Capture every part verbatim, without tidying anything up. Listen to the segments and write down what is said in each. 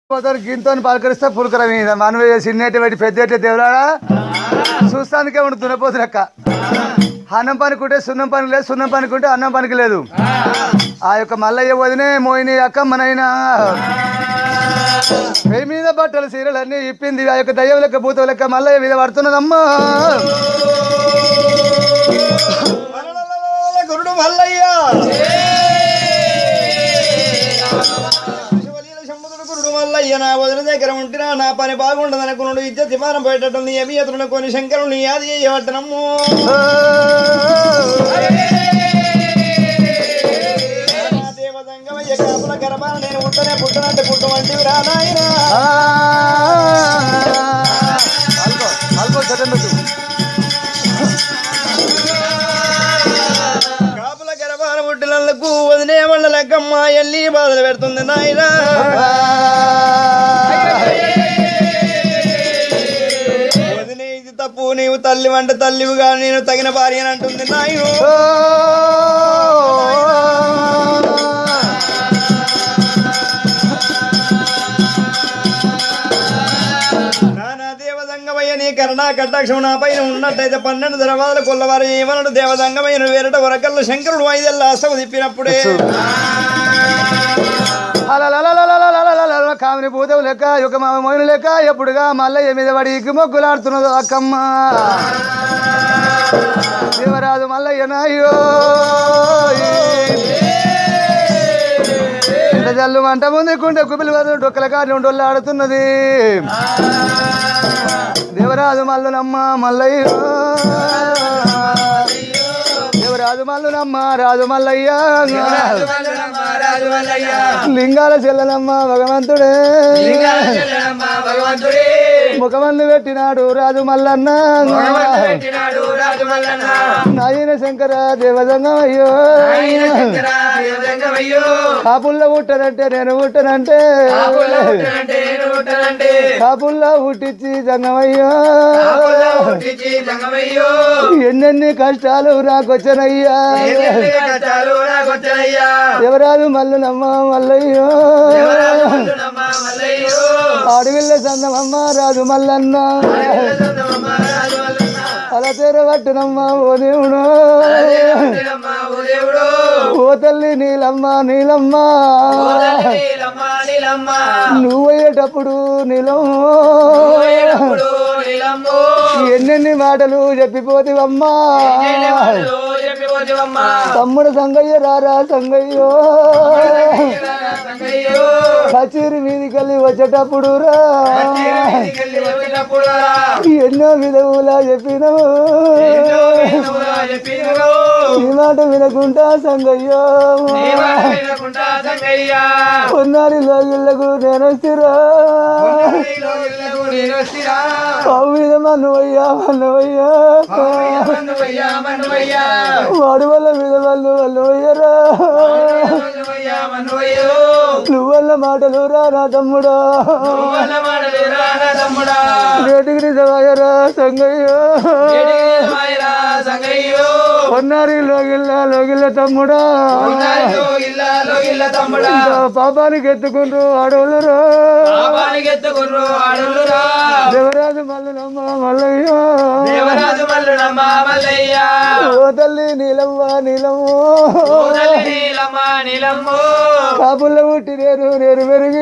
గింతో పలకరిస్తే పులకర మీద మనవి చిన్నటి పెట్టి పెద్ద దేవులాడా చూస్తానికే ఉండు దున్నపోతు లెక్క. అన్నం పనికుంటే సున్నం పనికి లేదు, సున్నం పనికుంటే అన్నం పనికి లేదు. ఆ యొక్క మల్లయ్య వదినే మోయిని అక్కమ్మనైనా పై మీద బట్టలు సీరలన్నీ ఇప్పింది. ఆ యొక్క దయ్యం లెక్క భూతం లెక్క మల్లయ్య మీద పడుతున్నదమ్మా. గురుడు మల్లయ్య గురుడు మల్లయ్య నా వదిన దగ్గర ఉంటున్నా నా పని బాగుండదు అనుకున్నాడు. ఇజ్జత్ విమానం పోయేటట్టుంది. ఏమి ఎదురున కొన్ని శంకరుని యాది చేయబట్టనమ్ము. దేవదంగమయ్య కాపుల గర్భాన నేను ఉంటనే పుట్టనంటే పుట్టమంటివి రా నాయనా. కాపుల గర్భాన పుట్టినందుకు వదిలే వాళ్ళ లెక్కమ్మ ఎల్లి బాధలు పెడుతుంది నాయనా. వదిలే ఇది తప్పు, నీవు తల్లి వంట తల్లివిగా నేను తగిన భార్య అని అంటుంది నాయన. నీ కరుణా కటాక్షం నా పైన ఉన్నట్టయితే పన్నెండు దర్వాజల కొల్లవారు ఏమన్నాడు దేవదంగమైన వేరట వరకల్ల శంకరుడు ఐదెల్లా అసము తిప్పినప్పుడే కామిని భూతం లెక్క యొక్క మా మోయిన లెక్క ఎప్పుడుగా మల్లయ్య మీద పడికి మొగ్గులాడుతున్నదో అక్కమ్మ. దేవరాజు మల్లయ్య నాయో ఇంత జల్లు మంట ముందు కుంటే కుపిలి డొక్కల కాడి ఉండొల్లు ఆడుతున్నది. దేవరాజు మల్లునమ్మ మల్లయ్య, దేవరాజు మల్లునమ్మ రాజు మల్లయ్య, లింగాల చెల్లనమ్మ భగవంతుడే, ముఖమందు పెట్టినాడు రాజు మల్లన్న, నాయన శంకర దేవదంగమయ్యో. కాపుల్లో పుట్టనంటే నేను పుట్టనంటే, కాపుల్లో పుట్టించి జంగమయ్యో. ఎన్నెన్ని కష్టాలు నాకొచ్చనయ్యా. ఎవరాదు మల్లునమ్మ మల్లయ్యో, అడవిల్ల సందమమ్మ రాజు మల్లన్న, అలా తెరవట్టునమ్మ ఓ దేవుడు, ఓ తల్లి నీలమ్మ నీలమ్మ, నువ్వయ్యేటప్పుడు నీలమ్మ ఎన్నెన్ని మాటలు చెప్పిపోతివమ్మా. తమ్ముడు సంగయ్య రారా సంగయ్యో, కచేరి మీదికెళ్ళి వచ్చేటప్పుడు రా ఎన్నో విధవులా చెప్పినవు. ఈ మాట వినకుండా సంగయ్యో కొన్నారి లోగిళ్లకు నేను వస్తురా. పావు మీద మన్నువయ్యా మన్నువయ్యా, వాడు వల్ల మీద వాళ్ళు వాళ్ళు అయ్యరా. నువ్వల్ల మాటలు రా నా తమ్ముడా, రేటికి నిజమయ్యరా సంగయ్యో. కొన్నారి లోగిల్ల లోగిల్ల తమ్ముడా, పాపానికి ఎత్తుకుంటూ అడవులురా. దేవరాజు మల్లునమ్మ మల్లయ్య, ఓ తల్లి నీలమ్మ నీలమ్మ, కాపుల్లో పుట్టి నేను నేను పెరిగి,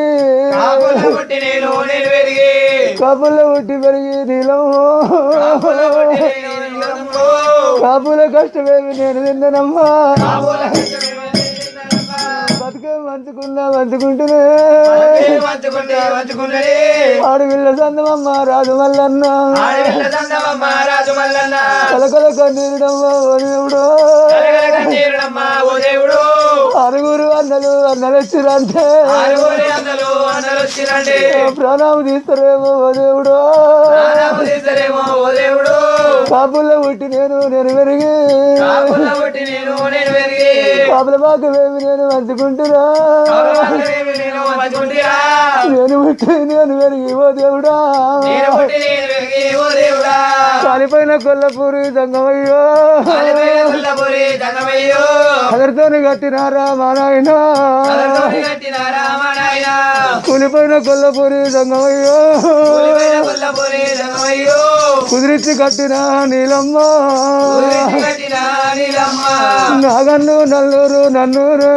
కాపుల్లో పుట్టి పెరిగి నీలమ్మ, కాపుల కష్టమేమి నేను తిన్నానమ్మా. బతుకే మంచుకున్నా మంచుకుంటూనే ఆడవిల్ల సందమమ్మ రాజు మల్లన్న, కలకల కన్నీరుడమ్మ ఓ దేవుడు. అరుగురు అన్నలు అన్నలు వచ్చిరంటే ప్రాణాము తీస్తారేమో ఓ దేవుడు. కాపుల్లో పుట్టి నేను నేను పెరిగి, కాపుల బాకమేమి నేను మంచుకుంటున్నా. నేను పుట్టి నేను పెరిగి ఓ దేవుడా, కాలిపోయిన కొల్లపూరి సంగమయ్యో అదరితోని కట్టినారా మా నాయన కూలిపోయిన కొల్లపూరి సంగమయ్యో కుదిరిచ్చి కట్టిన నీలమ్మ నాగన్ను నల్లూరు నన్నూరు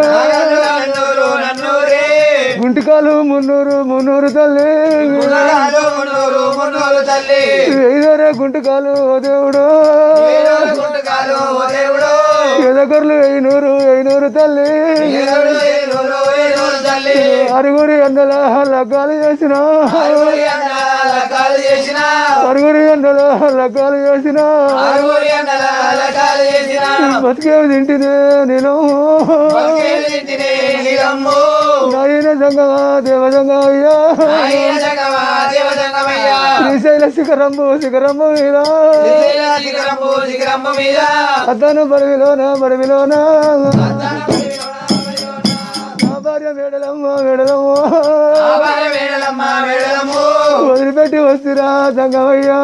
గుంటికాలు మున్నూరు మున్నూరు తల్లి ఐదరే గుంటకాలు ఓ దేవుడు ఎదగొర్లు ఐనూరు ఐనూరు తల్లి అరుగుడి ఎండల లగ్గాలు చేసిన అరుగుడి ఎండల లగ్గాలు చేసిన బతికేవి తింటినే నేను నాయన సంగమా దేవ సంగమయ్యా శ్రీశైల శిఖరంబు శిఖరంబు మీద అతను బరివిలోన బరివిలోన భార్య వేడలమ్మ వేడలమ్మ వదిలిపెట్టి వస్తురా సంగమయ్యా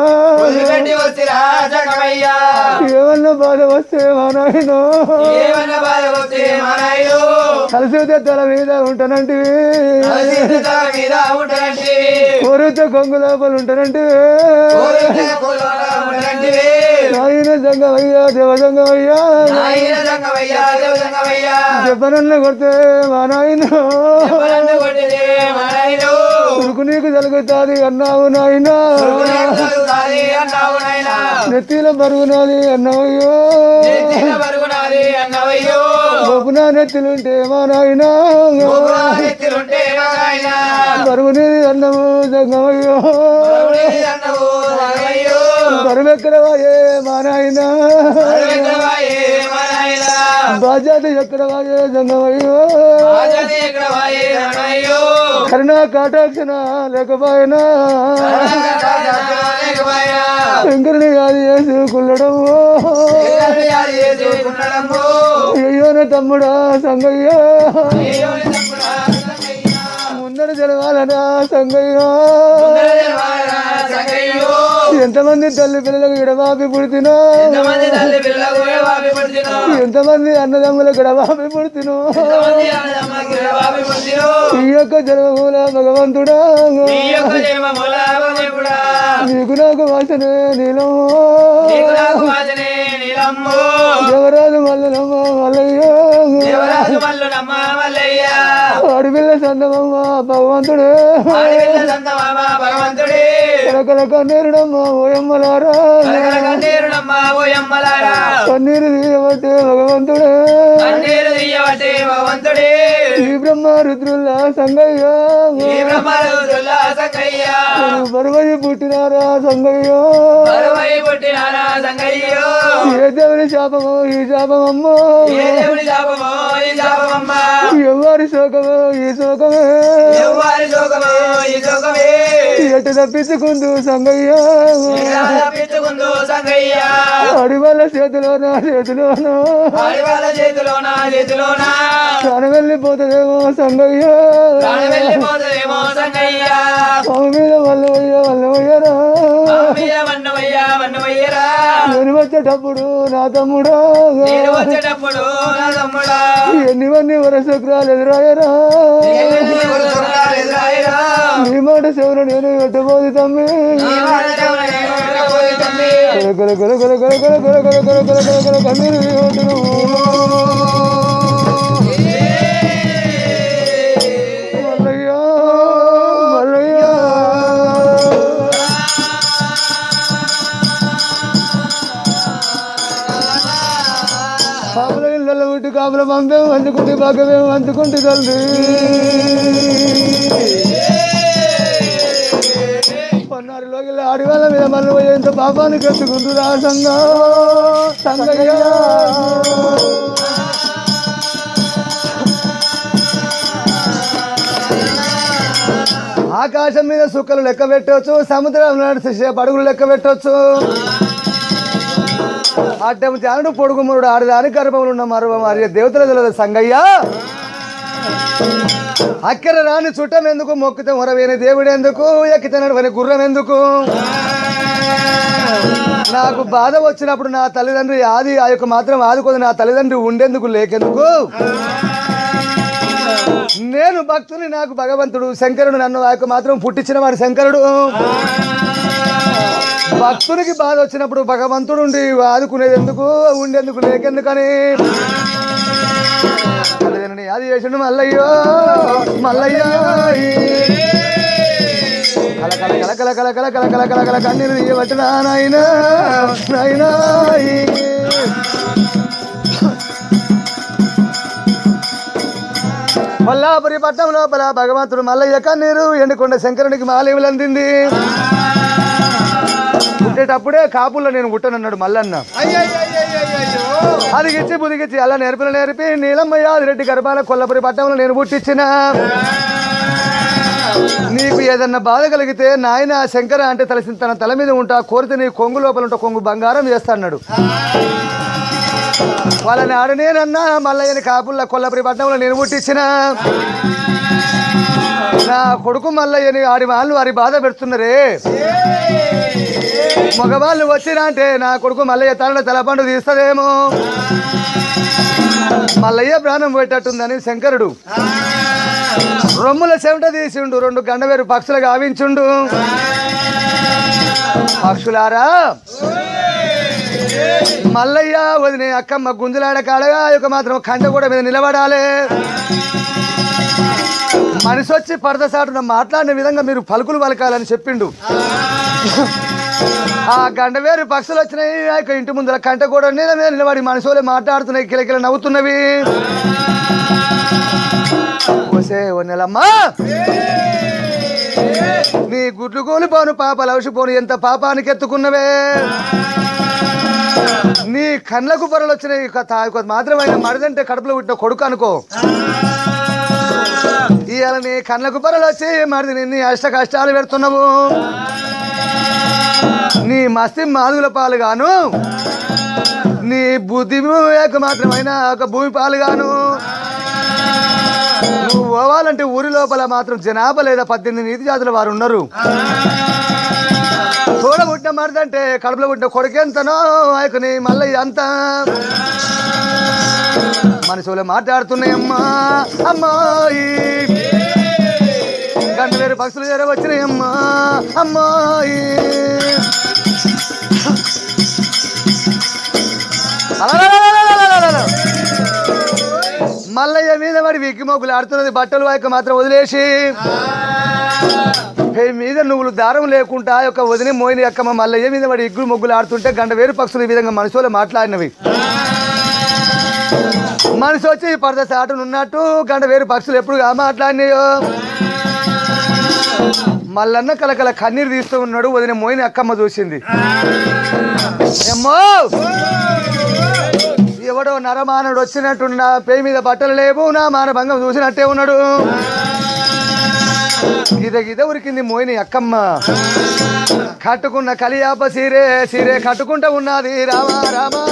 ఏమన్నా బాధ వస్తే మా నాయనో కలిసి తల మీద ఉంటానంటే కోరితే కొంగు లోపల ఉంటానంటే నాయన సంగమయ్యా దేవ సంగమయ్యా చెప్పనన్న కొడితే మా నాయన ఉరుకు నీకు జరుగుతాది అన్నావు నాయన నెత్తిలో బరుగునాది అన్నవయ్యో గొప్పనా నెత్తిలుంటే మా నాయన బరుగునేది అన్నము సంగమయ్యో బరువెక్కడ వాయే మా నాయన బాధ్యత ఎక్కడ వాయే సంగమయ్యో కరుణా కాటాక్షణ లేకపోయినా శంకరుని యాది చేసి కుల్లడము అయ్యోన తమ్ముడా సంగయ్యా ముందర జలవాలనా సంగయ్యా ఎంతమంది తల్లి పిల్లలకు ఎడబాపి పుడుతున్నా ఎంతమంది అన్నదమ్ములకు ఎడబాపి పుడుతున్నా ఈ యొక్క జన్మమూల భగవంతుడా నీకు నాకు వాసనే నీలము దేవరాజు మల్లనమ్మ మల్లయ్య అడవిల్ల సందమమ్మ భగవంతుడే కలకల కన్నీరుడమ్మ ఓయమ్మలారా కన్నీరు తీయబట్టే భగవంతుడే ఈ బ్రహ్మ రుద్రుల్లా సంగయ్య బరువై పుట్టినారా సంగయ్యో ఏ దేవుని శాపమో ఈ శాపమమ్మో ఎవరి శోకమో ఈ శోకమే ఎటు తప్పించుకుందు సంగయ్య అడివాళ్ళ చేతిలోనా చేతిలోనా ప్రాణం వెళ్ళిపోతుందేమో సంగయ్య పాము మీద వల్లవయ్య వల్లవయ్యరా నేను వచ్చేటప్పుడు నా తమ్ముడా ఎన్నివన్నీ వరసక్రాలు ఎదురాయరా నీ మాట శివులు నేను పెట్టబోదు తమ్మి కొల కొల కొల కొల కొల కొల కొల కొల కొల కొల కొల కొల కన్నీరు కొట్టును మల్లయ్యా మల్లయ్యా కాపుల ఇళ్ళలో ఉట్టి కాపుల పంపేమో అందుకుంటే భాగమేమో అందుకుంటే తల్లి పన్నారులోకి ఆడివాళ్ళ మీద మళ్ళీ పోయేంత పాపానికి ఎత్తుకుంటురా సంగ సంగయ్య ఆకాశం మీద సుక్కలు లెక్క పెట్టవచ్చు సముద్రం నడిచే పడుగులు లెక్క పెట్టవచ్చు అడ్డం చానుడు పొడుగు మురుడు ఆడదాని గర్భములు ఉన్న మరవ మరి దేవతల తెలియదు సంగయ్య అక్కర రాని చుట్టం ఎందుకు మొక్కితే మొరవేని దేవుడు ఎందుకు ఎక్కితే నడవని గుర్రం ఎందుకు నాకు బాధ వచ్చినప్పుడు నా తల్లిదండ్రి ఆది ఆ యొక్క మాత్రం ఆదుకోదు నా తల్లిదండ్రి ఉండేందుకు లేకెందుకు నేను భక్తుని నాకు భగవంతుడు శంకరుడు నన్ను ఆ యొక్క మాత్రం పుట్టించిన వాడు శంకరుడు భక్తునికి బాధ వచ్చినప్పుడు భగవంతుడు ఉండి ఆదుకునేది ఎందుకు ఉండేందుకు లేకెందుకని తల్లిదండ్రిని ఆది చేసిండు మల్లయ్యో మల్లయ్యో కల కల కల కల కల కల కల కల కల కల కన్నీరు తీయబట్టిన నాయన నాయన మల్లాపురి పట్టణం లోపల భగవంతుడు మల్లయ్య కన్నీరు ఎండుకొండ శంకరునికి మాలేములు అందింది పుట్టేటప్పుడే కాపుల్లో నేను పుట్టనన్నాడు మల్లన్న అది గిచ్చి బుదిగిచ్చి అలా నేర్పిన నేర్పి నీలమ్మయ్య ఆదిరెడ్డి గర్భాల కొల్లపురి పట్టణంలో నేను పుట్టించిన నీకు ఏదన్నా బాధ కలిగితే నాయన శంకర అంటే తలసి తన తల మీద ఉంటా కోరితే నీ కొంగు లోపల ఉంటా కొంగు బంగారం చేస్తా అన్నాడు వాళ్ళని ఆడ నేనన్నా మల్లయ్యని కాపుల్ల కొల్లపురి పట్టణంలో నేను పుట్టించిన నా కొడుకు మల్లయ్యని ఆడి వాళ్ళు వారి బాధ పెడుతున్నారే మగవాళ్ళు వచ్చినా అంటే నా కొడుకు మల్లయ్య తల తలపండు తీస్తుందేమో మల్లయ్య ప్రాణం పెట్టేట్టుందని శంకరుడు రొమ్ముల చెమట తీసిండు రెండు గండవేరు పక్షులు గావించుండు పక్షులారా మల్లయ్య వదిన అక్కమ్మ గుంజులాడ కాడగా యొక్క మాత్రం కంట కూడా మీద నిలబడాలి మనిషి వచ్చి పరదసాటున మాట్లాడిన విధంగా మీరు పలుకులు పలకాలని చెప్పిండు ఆ గండవేరు పక్షులు వచ్చినాయి ఆ యొక్క ఇంటి ముందర కంట కూడా మీద మీద నిలబడి మనుషులే మాట్లాడుతున్నాయి కిలకిల నవ్వుతున్నవి ఓసే ఓ నెలమ్మా నీ గుడ్లు కోలిపోను పాపాలు అవసిపోను ఎంత పాపానికి ఎత్తుకున్నవే నీ కళ్ళకు పొరలు వచ్చినాయి మాత్రమైన మరిదంటే కడుపులో పుట్టిన కొడుకు అనుకో ఇవాళ నీ కళ్ళకు పొరలు వచ్చి మరిది నిన్ను అష్ట కష్టాలు పెడుతున్నావు నీ మస్తి మాదుగుల పాలు గాను నీ బుద్ధి మాత్రమైన ఒక భూమి పాలు గాను నువ్వు పోవాలంటే ఊరి లోపల మాత్రం జనాభా లేదా పద్దెనిమిది నీతి జాతుల వారు ఉన్నారు తోడ పుట్టిన మరిదంటే కడుపులో పుట్టిన కొడుకెంతనో ఆయనని మళ్ళీ అంతా మనుషులు మాట్లాడుతున్నాయమ్మా అమ్మాయి గంట వేరు పక్షులు చేర వచ్చినాయమ్మా అమ్మాయి మల్లయ్య మీద వాడి విక్కి మొగ్గులు ఆడుతున్నది బట్టలు వాయిక మాత్రం వదిలేసి మీద నువ్వులు దారం లేకుండా యొక్క వదిన మోయిన అక్కమ్మ మల్లయ్య మీద వాడి ఇగ్గులు మొగ్గులు ఆడుతుంటే గంట వేరు పక్షులు ఈ విధంగా మనుషులు మాట్లాడినవి మనిషి వచ్చి పరద సాటునున్నట్టు గంట వేరు పక్షులు ఎప్పుడు మాట్లాడినాయో మల్లన్న కలకల కన్నీరు తీస్తూ ఉన్నాడు వదిన మోయిన అక్కమ్మ చూసింది ఏమ్మో ఎవడో నరమానుడు వచ్చినట్టు నా పేయి మీద బట్టలు లేవు నా మానభంగం చూసినట్టే ఉన్నాడు గిద గిద ఉరికింది మోయిని అక్కమ్మ కట్టుకున్న కలియాప సీరే సీరే కట్టుకుంటా ఉన్నది రామా రామా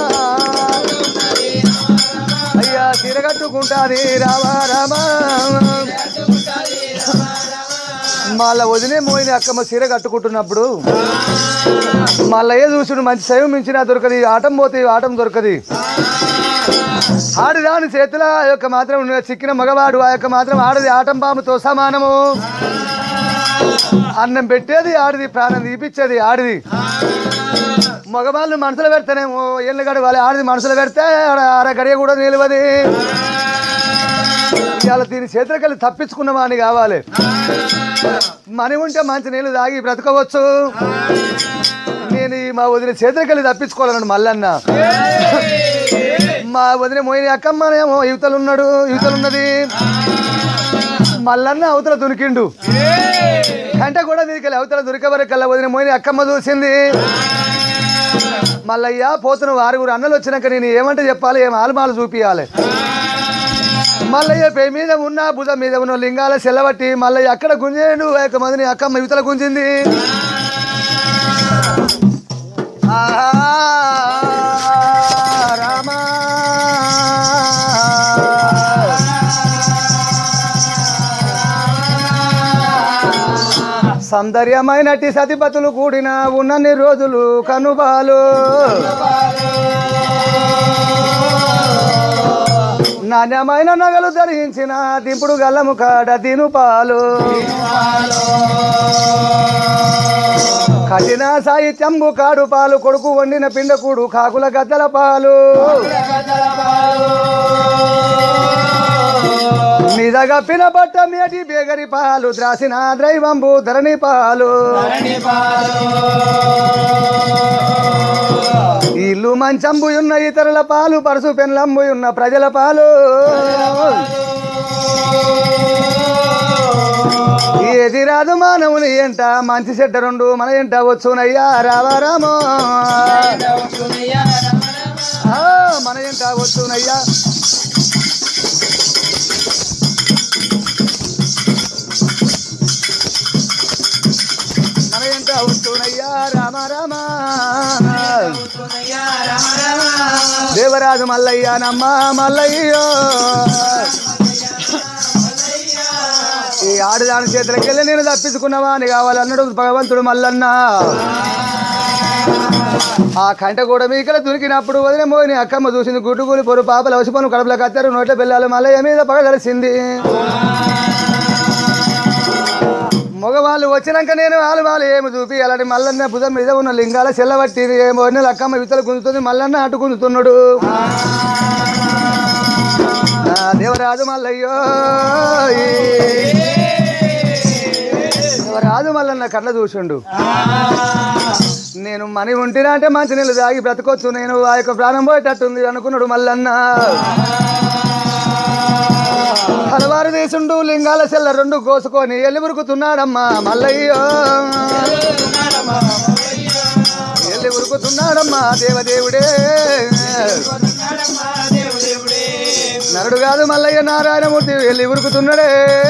అయ్యా సీర కట్టుకుంటాది రామా రామా మళ్ళా వదిలే మోయిని అక్కమ్మ సీర కట్టుకుంటున్నప్పుడు మళ్ళీ చూసుడు మంచి శైవం మించినా దొరకది ఆటం పోతే ఆటం దొరకది ఆడిదాని చేతుల ఆ యొక్క మాత్రం చిక్కిన మగవాడు ఆ యొక్క మాత్రం ఆడది ఆటం పాముతో సమానము అన్నం పెట్టేది ఆడిది ప్రాణం తీపిచ్చేది ఆడిది మగవాళ్ళు మనసులు పెడతానేమో ఏళ్ళు గడవాలి ఆడిది మనసులు పెడితే అర గడియ కూడా నిలవది ఇవాళ దీని చేతులకెళ్ళి తప్పించుకున్న వాడిని కావాలి మని ఉంటే మంచి నీళ్ళు తాగి బ్రతకవచ్చు నేను మా వదిన చేతులకెళ్ళి తప్పించుకోవాలన్నాడు మల్లన్న మా వదిన మోయిన అక్కమ్మనేమో యువతలు ఉన్నాడు యువతలు ఉన్నది మల్లన్న అవతల దునికిండు కంట కూడా దీనికి అవతల దొరికే వరకల్లా వదిన మోయిన అక్కమ్మ చూసింది మల్లయ్య పోతున్న ఆరుగురు అన్నలు వచ్చినాక నేను ఏమంటే చెప్పాలి ఏం ఆలుమాలు చూపియాలి మల్లయ్య పే మీద ఉన్న భుజం మీద ఉన్న లింగాల సెల్లబట్టి మల్లయ్య అక్కడ గుంజేడు ఒక మందిని అక్కమ్మ యువతల గుంజింది రామా సౌందర్యమైనటి సతిపతులు కూడిన ఉన్నన్ని రోజులు కనుబాలు నాణ్యమైన నగలు ధరించిన దింపుడు గల్లము కాడ దిను పాలు కఠిన సాహిత్యంబు కాడు పాలు కొడుకు వండిన పిండకూడు కాకుల గద్దల పాలు నిజగప్పిన బట్ట మేటి బేగరి పాలు ద్రాసిన ద్రైవంబు ధరణి పాలు ఇల్లు మంచంబు ఉన్న ఇతరుల పాలు పరుసు పెన్లంబు ఉన్న ప్రజల పాలు ఏది రాదు మానవుని ఎంట మంచి చెడ్డ రెండు మన ఎంట వచ్చునయ్యా రావారామో మన ఎంట వచ్చునయ్యా మన ఎంట వచ్చునయ్యా రామ రామ దేవరాజు మల్లయ్య నమ్మ మల్లయ్యో ఈ ఆడదాని చేతులకి వెళ్ళి నేను తప్పించుకున్నావా అని కావాలన్నాడు భగవంతుడు మల్లన్న ఆ కంట కూడా మీకల దొరికినప్పుడు వదిన మోని అక్కమ్మ చూసింది గుడ్డుగూలి పొరు పాపలు వసిపోను కడుపులో కత్తారు నోట్ల పిల్లలు మల్లయ్య మీద పగ తెలిసింది మగవాళ్ళు వచ్చినాక నేను వాళ్ళు వాళ్ళు ఏమి చూపి అలాంటి మల్లన్న భుజం మీద ఉన్న లింగాల చెల్లబట్టి ఏమో అక్కమ్మ విత్తలు గుంజుతుంది మల్లన్న అటు గుంజుతున్నాడు దేవరాజు మల్లయ్యో దేవరాజు మల్లన్న కళ్ళ చూసిండు నేను మని ఉంటినా అంటే మంచి నీళ్ళు తాగి బ్రతకొచ్చు నేను ఆ యొక్క ప్రాణం పోయేటట్టుంది అనుకున్నాడు మల్లన్న హలవారు దేశుండు లింగాల చెల్ల రెండు కోసుకొని ఎల్లి ఉరుకుతున్నాడమ్మా మల్లయ్యో ఎల్లి ఉరుకుతున్నాడమ్మా దేవదేవుడే నరుడు కాదు మల్లయ్య నారాయణమూర్తి వెళ్ళి ఉరుకుతున్నాడే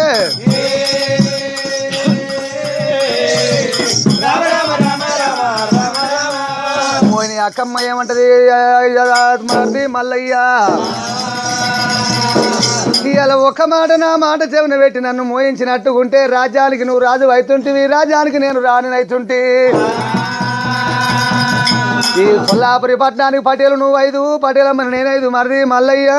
మోని అక్కమ్మ ఏమంటది మల్లయ్య ఇవాళ ఒక మాట నా మాట చెవిన పెట్టి నన్ను మోయించినట్టుకుంటే రాజ్యానికి నువ్వు రాజు అవుతుంటివి రాజ్యానికి నేను రాని అవుతుంటే ఈ కొల్లాపురి పట్టణానికి పటేలు నువ్వు ఐదు పటేలమ్మని నేనైదు మరిది మల్లయ్య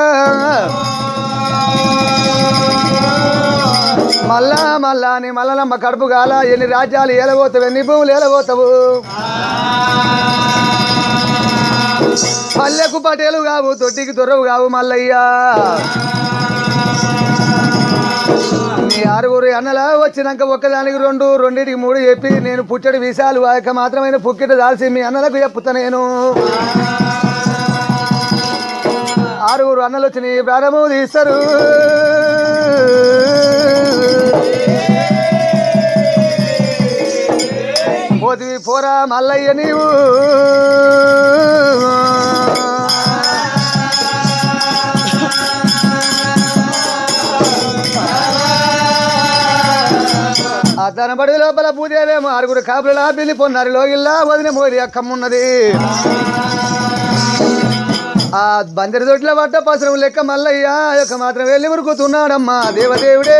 మల్లా మల్లా అని మల్లనమ్మ కడుపు కాల ఎన్ని రాజ్యాలు ఏలబోతావు ఎన్ని భూములు ఏలబోతావు పల్లెకు పటేలు కావు తొట్టికి దొరవు కావు మల్లయ్య నీ ఆరుగురు అన్నలా వచ్చినాక ఒక్కదానికి రెండు రెండింటికి మూడు చెప్పి నేను పుట్టడి విషయాలు ఆ యొక్క మాత్రమైన పుక్కిట దాల్సి మీ అన్నలకు చెప్పుతా నేను ఆరుగురు అన్నలు వచ్చి నీ ప్రాణము తీస్తారు పోతివి పోరా మల్లయ్య నీవు ఆ తన బడి లోపల పూజేమో ఆరుగురు కాపులా పిల్లి పొన్నారు లోగిల్లా వదిన మోరి అక్కమ్మున్నది ఆ బందరి దొడ్ల పట్ట పసరం లెక్క మల్లయ్య యొక్క మాత్రం వెళ్ళి ఉరుకుతున్నాడమ్మా దేవదేవుడే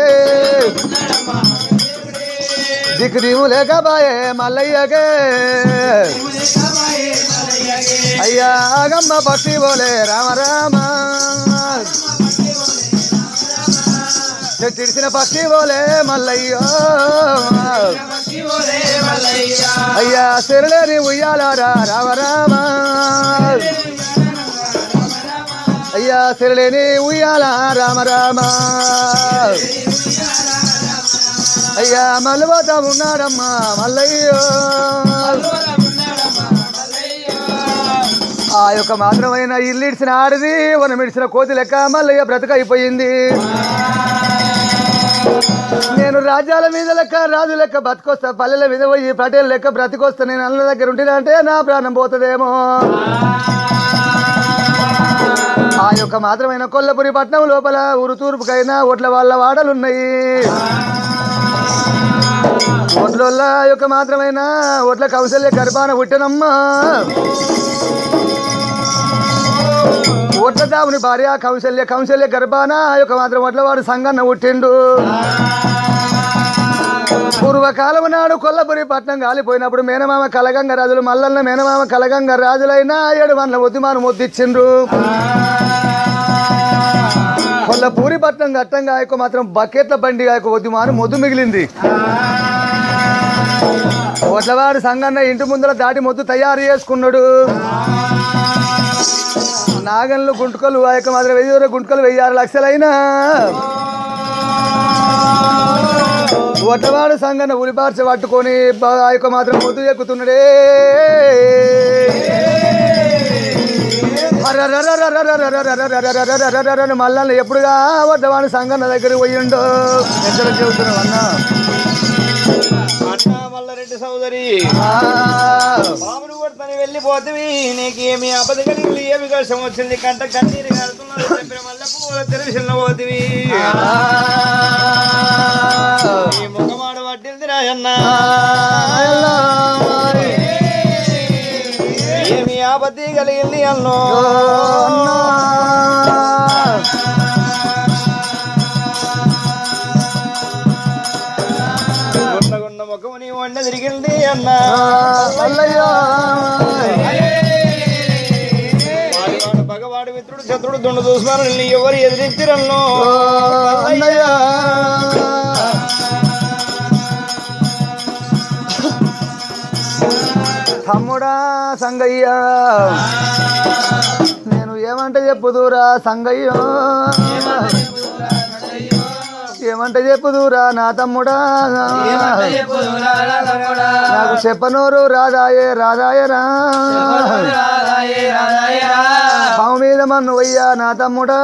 దిక్కు దీము లేక బాయే మల్లయ్యకే అయ్యా ఆగమ్మ పక్షి బోలే రామ రామ చెట్టిడిసిన పక్షి బోలే మల్లయ్యో అయ్యా సిరలేని ఉయ్యాలారా రామ రామ అయ్యా సిరలేని ఉయ్యాల రామ రామ అయ్యా మల్లబోతా ఉన్నాడమ్మా మల్లయ్యో ఆ యొక్క మాత్రమైన ఇల్లు ఇడిచిన ఆడిది వనం ఇడిచిన కోతి లెక్క మల్లయ్య బ్రతకైపోయింది నేను రాజ్యాల మీద లెక్క రాజు లెక్క బతికొస్తా పల్లెల మీద పోయి పటేల్ లెక్క బ్రతికొస్తా నేను అన్న దగ్గర ఉంటున్నా అంటే నా ప్రాణం పోతుందేమో ఆ యొక్క మాత్రమైన కొల్లపురి పట్నం లోపల ఊరు తూర్పుకైనా ఒట్ల వాళ్ళ వాడలున్నాయి ఒట్ల యొక్క మాత్రమైన ఒట్ల కౌశల్య గర్భాన పుట్టినమ్మా ఒట్ల దాముని భార్య కౌశల్య కౌశల్య గర్భాన యొక్క మాత్రం ఒట్ల వాడు సంగన్న పుట్టిండు పూర్వకాలం నాడు కొల్లపురి పట్నం కాలిపోయినప్పుడు మేనమామ కలగంగ రాజులు మల్లన్న మేనమామ కలగంగ రాజులైనా ఏడు వందల ఒద్దిమాను ముద్దిచ్చిండ్రు. కొల్లపూరి పట్నం గట్టంగా ఆయకు మాత్రం బకెట్ల బండి ఆయకు ఒద్దిమాను మొద్దు మిగిలింది. ఒట్లవాడు సంగన్న ఇంటి ముందర దాటి మొద్దు తయారు చేసుకున్నాడు. నాగన్లు గుంటుకలు ఆ యొక్క మాత్రం వెయ్యి గుంటుకలు వెయ్యి ఆరు లక్షలైనా ఒట్లవాడు సంగన్న ఉలిపార్చ పట్టుకొని ఆ యొక్క మాత్రం మొద్దు ఎక్కుతున్నాడే. మళ్ళా ఎప్పుడుగా వడ్డవాడు సంగన్న దగ్గర పోయిండో ఎక్కడ చెబుతున్నావు అన్న మల్లారెడ్డి సోదరి బాబును కొడుతని వెళ్ళిపోతుంది. నీకేమి ఆపద కలిగి ఏమి కష్టం వచ్చింది కంట కన్నీరు కడుతున్నారు చెప్పిన మళ్ళీ పూల తెరవిసిన పోతుంది. ఈ ముఖమాడ పట్టింది రాయన్న ఏమి ఆపత్తి కలిగింది అన్నో. గుండగుండ ముఖము నీ వండ తిరిగింది అన్నా. వాడివాడు పగవాడు మిత్రుడు శత్రుడు దుండు చూసుకున్నారు నీ ఎవరు ఎదిరించిరన్నో. తమ్ముడా సంగయ్య నేను ఏమంటే చెప్పుదురా సంగయ్య ఏమంటే చెప్పుదురా నా తమ్ముడా నాకు చెప్పనోరు రాదాయే రాదాయరా పాము మీద మన్ను వయ్యా నా తమ్ముడా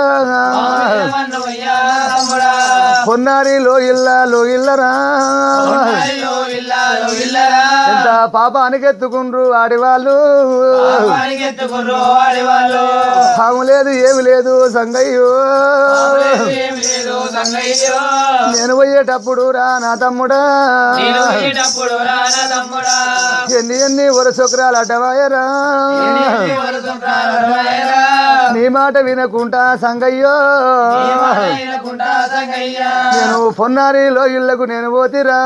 కొన్నారి లో ఇల్లా లో ఇల్లరా ఎంత పాప అనికెత్తుకుండ్రు ఆడివాళ్ళు పాము లేదు ఏమి లేదు సంగయ్యో నేను పోయేటప్పుడు రా నా తమ్ముడా ఎన్ని ఎన్ని వరసొకరాలు అడ్డవాయరా నీ మాట వినకుంటా సంగయ్యో నేను పొన్నారిలో ఇళ్లకు నేను పోతిరా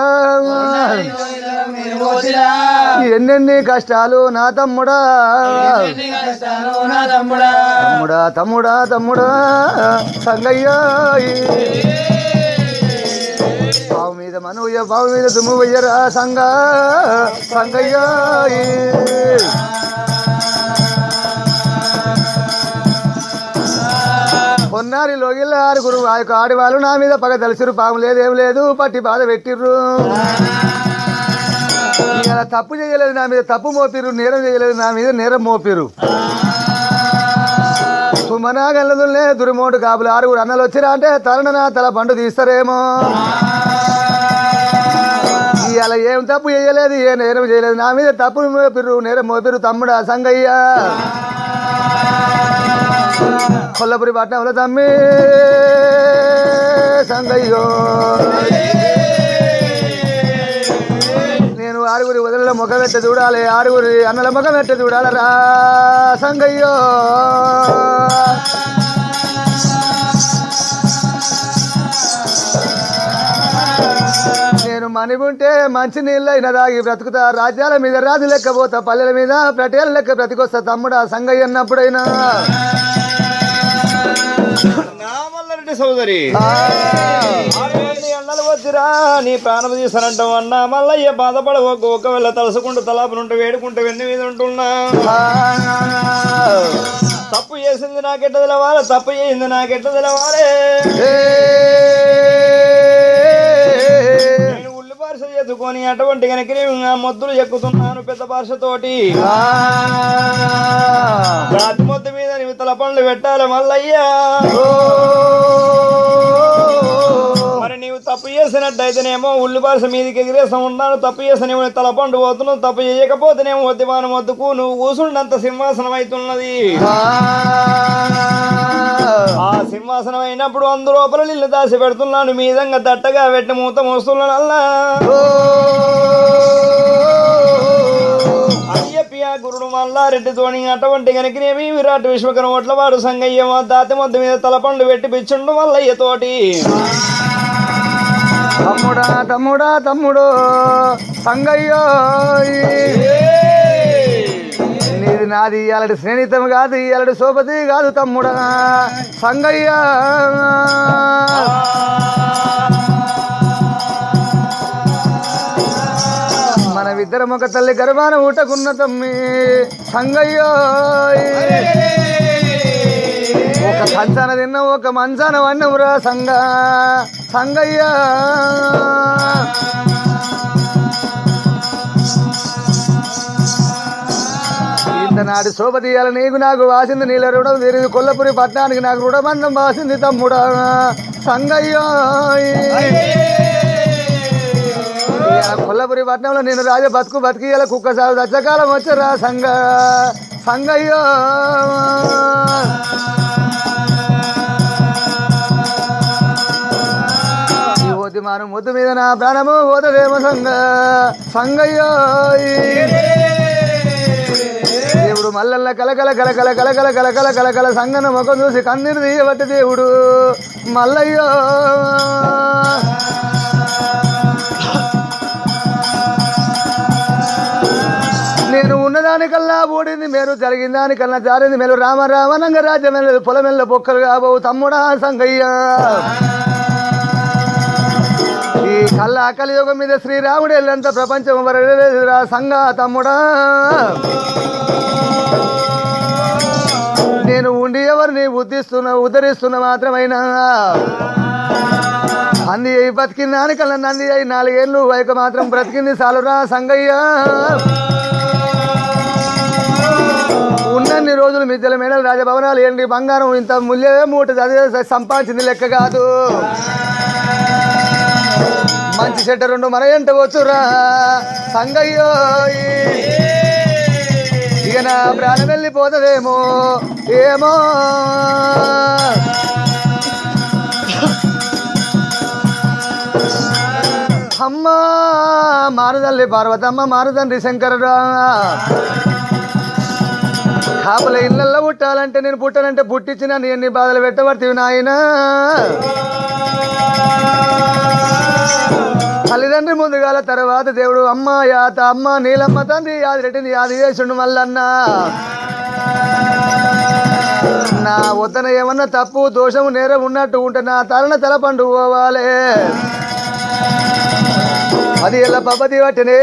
ఎన్నెన్ని కష్టాలు నా తమ్ముడా తమ్ముడా తమ్ముడా తమ్ముడా సంగయ్యో బావు మీద మనవయ్య బావు మీద దుమ్ము వయ్యరా సంగ సంగయ్యో పొన్నారి లోగిల్ల ఆరుగురు ఆ యొక్క ఆడివాళ్ళు నా మీద పగ తెలిసిరు పాము లేదేం లేదు పట్టి బాధ పెట్టిర్రు ఇలా తప్పు చేయలేదు నా మీద తప్పు మోపిరు నేరం చేయలేదు నా మీద నేరం మోపిరు సుమనాగల్లదులే దురిమోటు కాపులు ఆరుగురు అన్నలు వచ్చిరా అంటే తలన తల పండు తీస్తారేమో ఇలా ఏం తప్పు చేయలేదు ఏ నేరం చేయలేదు నా మీద తప్పు మోపిరు నేరం మోపిరు తమ్ముడా సంగయ్య కొల్లపురి పట్నంలో తమ్మి సంగయ్యో నేను ఆరుగురి వదిలిన ముఖం ఎట్ట చూడాలి ఆరుగురి అన్నల ముఖం ఎట్ట చూడాలరా సంగయ్యో నేను మనిగుంటే మంచి నీళ్ళైనా దాగి బ్రతుకుతా రాజ్యాల మీద రాజు లెక్కపోతా పల్లెల మీద ప్రటేల లెక్క బ్రతికొస్తా తమ్ముడా సంగయ్య అన్నప్పుడైనా మల్లారెడ్డి సోదరి ఎండలు వచ్చిరా నీ ప్రాణం తీసానంటావు అన్నా మల్లయ్య బాధపడవకు ఒకవేళ తలసుకుంటూ తలాపునుంటూ వేడుకుంటూ వెన్ను మీద ఉంటున్నా తప్పు చేసింది నాకెట్ట తెలవాలి తప్పు చేసింది నాకెట్ట తెలవాలి నేను ఉల్లి పార్స ఎత్తుకొని అటువంటి కనుక మొద్దులు ఎక్కుతున్నాను పెద్ద పార్సతోటి రాతి మొద్దు మీద నీవు తల పండ్లు పెట్టాలి మల్లయ్యా మరి నీవు తప్పు చేసినట్టయితేనేమో ఉల్లి పార్స మీదకి ఎగిరేసం ఉన్నాను తప్పు చేసినేమో తల పండు పోతున్నావు తప్పు చేయకపోతేనేమో వద్దివాను వద్దుకు నువ్వు కూసుండంత సింహాసనం అవుతున్నది ఆ సింహాసనం అయినప్పుడు అందులోపల నీళ్ళు దాసి పెడుతున్నాను మీదంగా దట్టగా పెట్టి మూత మోస్తున్నానల్లా అయ్యప్పియా గురుడు మల్లారెడ్డి తోని అటువంటి కనుకనేమి విరాట్ విశ్వకరం ఓట్ల వాడు సంగయ్య దాతి మొద్దు మీద తలపండు పెట్టి పిచ్చుండు మల్లయ్య తోటి తమ్ముడా తమ్ముడా తమ్ముడు సంగయ్యో నీది నాది ఇయాలటి స్నేహితం కాదు ఇయాలటి సోపతి కాదు తమ్ముడా సంగయ్య మనమిద్దరం ఒక తల్లి గర్భాన ఊటకున్న తమ్మి సంగయ్యో ఒక కంచాన తిన్న ఒక మంచాన వన్నమురా సంగ సంగయ్య ఇంతనాటి శోభతీయాల నీకు నాకు వాసింది నీళ్ళ రుణం తీరింది కొల్లపురి పట్టణానికి నాకు రుణబంధం వాసింది తమ్ముడా సంగయ్యో కొల్లపురి పట్టణంలో నేను రాజ బతుకు బతికియాల కుక్క సాగు దచ్చకాలం వచ్చరా సంగ సంగయ్యో పోతి మాను ముద్దు మీద నా ప్రాణము పోతదేమో సంగ సంగయ్యో దేవుడు మల్లల్ల కలకల కలకల కలకల కలకల కలకల సంగన ముఖం చూసి కన్నీరు తీయబట్టి దేవుడు మల్లయ్యో నేను ఉన్నదానికల్లా ఓడింది మేలు జరిగిన దానికల్లా జారింది మేలు రామ రామనంగ రాజ్యం వెళ్ళదు పొలమెల్ల బొక్కలు కాబోవు తమ్ముడా సంగయ్య ఈ కళ్ళ కలియుగం మీద శ్రీరాముడు వెళ్ళంత ప్రపంచం వరలేదురా సంగ తమ్ముడా నేను ఉండి ఎవరిని ఉద్దిస్తున్నా ఉద్ధరిస్తున్న మాత్రమైనా అంది అయి బతికిన దానికల్లా నంది అయి నాలుగేళ్ళు వైక మాత్రం బ్రతికింది చాలురా సంగయ్య ఉన్నన్ని రోజులు మిద్దెల మేడలు రాజభవనాలు ఏంటి బంగారం ఇంత మూల్యమే మూట చదివే సంపాదించింది లెక్క కాదు మంచి చెట్ట రెండు మన ఎంట వచ్చురా సంగయ్యో ఇక నా ప్రాణం వెళ్ళిపోతుందేమో ఏమో అమ్మ మారుదల్లి పార్వతమ్మ మారుదండ్రి శంకరుడా కాపల ఇళ్ళల్లో పుట్టాలంటే నేను పుట్టానంటే పుట్టించిన నీ ఎన్ని బాధలు పెట్టబడుతుంది నాయన తల్లిదండ్రి ముందుగాల తర్వాత దేవుడు అమ్మ యాత అమ్మ నీలమ్మ తండ్రి యాది రెడ్డిని యాది చేసిండు మల్లన్న నా వద్దన ఏమన్నా తప్పు దోషము నేరం ఉన్నట్టు ఉంటే నా తలన తల పండు పోవాలి అది ఎలా పబ్బది పట్టినే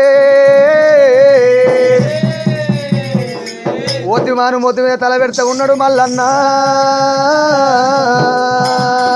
ఓతి మాను మొత్తం మీద తల పెడతా ఉన్నాడు మల్లన్న